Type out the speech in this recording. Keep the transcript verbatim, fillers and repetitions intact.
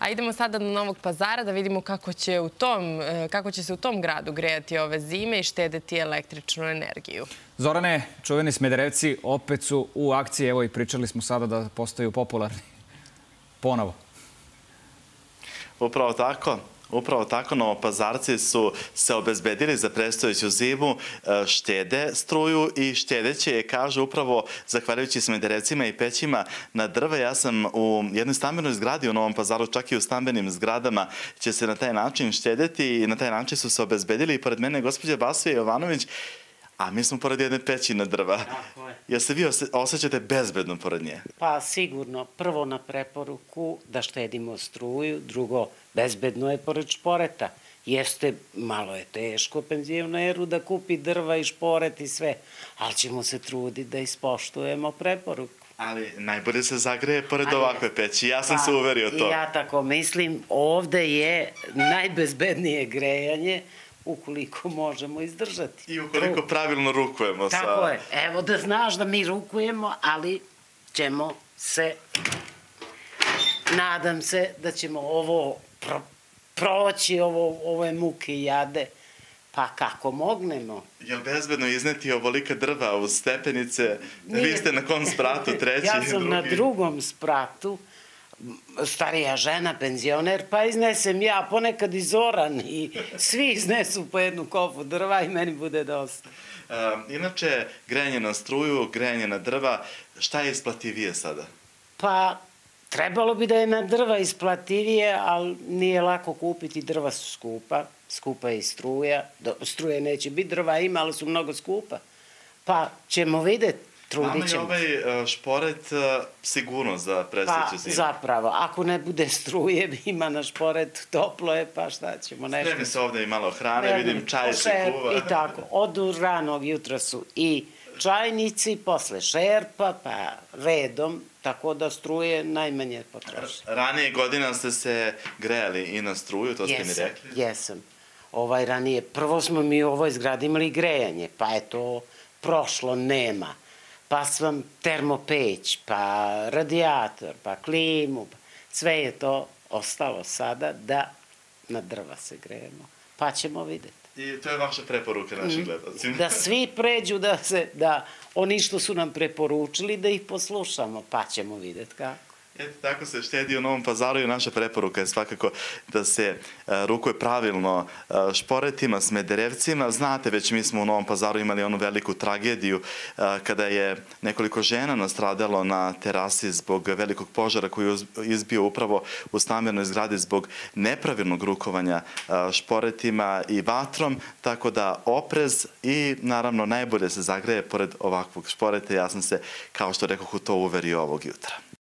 A idemo sada do Novog Pazara da vidimo kako će, u tom, kako će se u tom gradu grejati ove zime i štedeti električnu energiju. Zorane, čuveni Smederevci opet su u akciji. Evo i pričali smo sada da postaju popularni. Ponovo. Upravo tako. Upravo tako, Novopazarci su se obezbedili za predstojeću zimu, štede struju i štedeće je, kažu, upravo zahvaljujući Smederevcima i pećima na drva. Ja sam u jednoj stambenoj zgradi u Novom Pazaru, čak i u stambenim zgradama će se na taj način štedeti i na taj način su se obezbedili. I pored mene je gospođa Basija Jovanović, a mi smo pored jedne peći na drva. Tako je. Jel se vi osjećate bezbedno pored nje? Pa sigurno, prvo na preporuku da štedimo struju, drugo, bezbedno je pored šporeta. Jeste, malo je teško penzioneru da kupi drva i šporet i sve, ali ćemo se truditi da ispoštujemo preporuku. Ali najbolje se zagreje pored ovakve peći. Ja sam se uverio to. Ja tako mislim, ovde je najbezbednije grejanje ukoliko možemo izdržati. I ukoliko pravilno rukujemo. Tako je. Evo da znaš da mi rukujemo, ali ćemo se, nadam se da ćemo ovo proći, ove muke i jade, pa kako mognemo. Je li bezbedno izneti ovolika drva uz stepenice? Vi ste na kom spratu, treći? Ja sam na drugom spratu, starija žena, penzioner, pa iznesem ja, ponekad i Zoran i svi iznesu po jednu kofu drva i meni bude dosta. Inače, grejanje na struju, grejanje na drva, šta je isplativije sada? Pa, trebalo bi da je na drva isplativije, ali nije lako kupiti, drva su skupa, skupa je i struja, struje neće biti, drva ima, ali su mnogo skupa. Pa, ćemo vidjeti. Nama je ovaj šporet sigurno za predstojeću zimu? Pa, zapravo. Ako ne bude struje, ima na šporet, toplo je, pa šta ćemo nešto. Spremi se ovde i malo hrane, vidim čaj se kuva. I tako. Od ranog jutra su i čajnici, posle šerpa, pa redom, tako da struje najmanje potroši. Ranije godina ste se grejali i na struju, to ste mi rekli? Jesam. Ovaj ranije. Prvo smo mi u ovoj zgradi imali grejanje, pa je to prošlo, nema. Pa sam termopeć, pa radijator, pa klimu, sve je to ostalo sada da na drva se grejemo. Pa ćemo vidjeti. I to je vaša preporuka našim gledalcima? Da svi pređu, da oni što su nam preporučili, da ih poslušamo, pa ćemo vidjeti kako. Eto, tako se štedi u Novom Pazaru i naša preporuka je svakako da se rukuje pravilno šporetima, Smederevcima. Znate, već mi smo u Novom Pazaru imali onu veliku tragediju kada je nekoliko žena nastradalo na terasi zbog velikog požara koji je izbio upravo u stambenoj zgradi zbog nepravilnog rukovanja šporetima i vatrom, tako da oprez i naravno najbolje se zagreje pored ovakvog šporeta. Ja sam se, kao što rekoh, u to uverio ovog jutra.